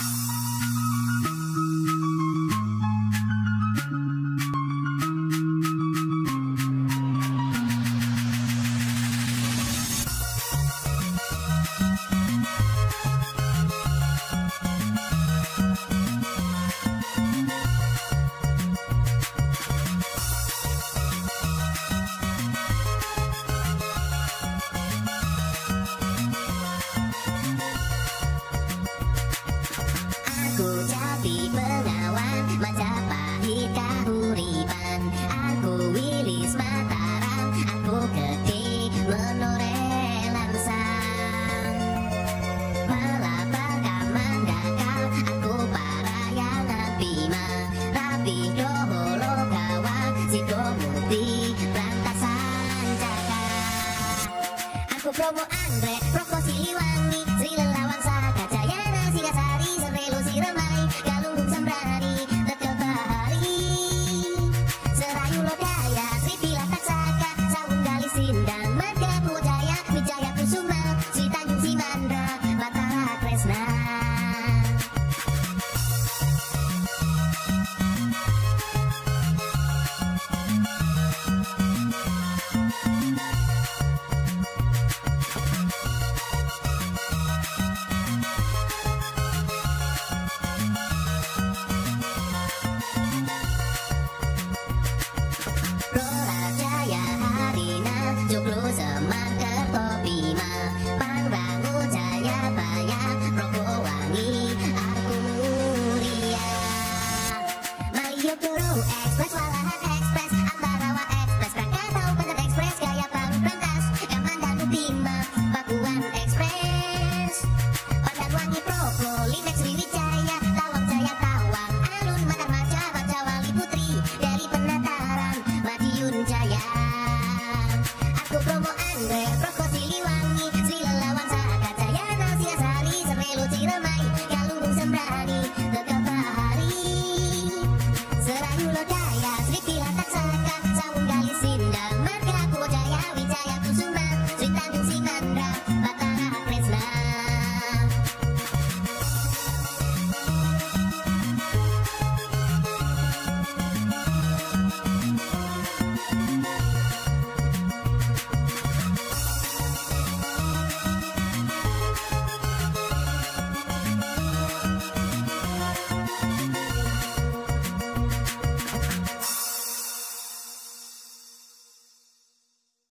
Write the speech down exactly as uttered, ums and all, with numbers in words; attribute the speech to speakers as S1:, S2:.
S1: Aku jadi pengawan Majapahit kahuripan. Aku Wilis Mataram, aku gede menoreh langsang. Melapar kamandakal, aku parayangan Bima. Rapi doholo kawang, sidomudi berantasan jaka. Aku promo anggrek, proko siliwangi, Sri Lelawang Saka Jayana Singasari, Serelo Siramai, Galunggung Sambrani, Tetel Bahari, Serayu Lodaya, Sri Pilatak Saka, Sawung Gali Sindang, Marga Pujaya, Wijaya Kusuma, Sri Tanjung Simandra, Batara Kresna.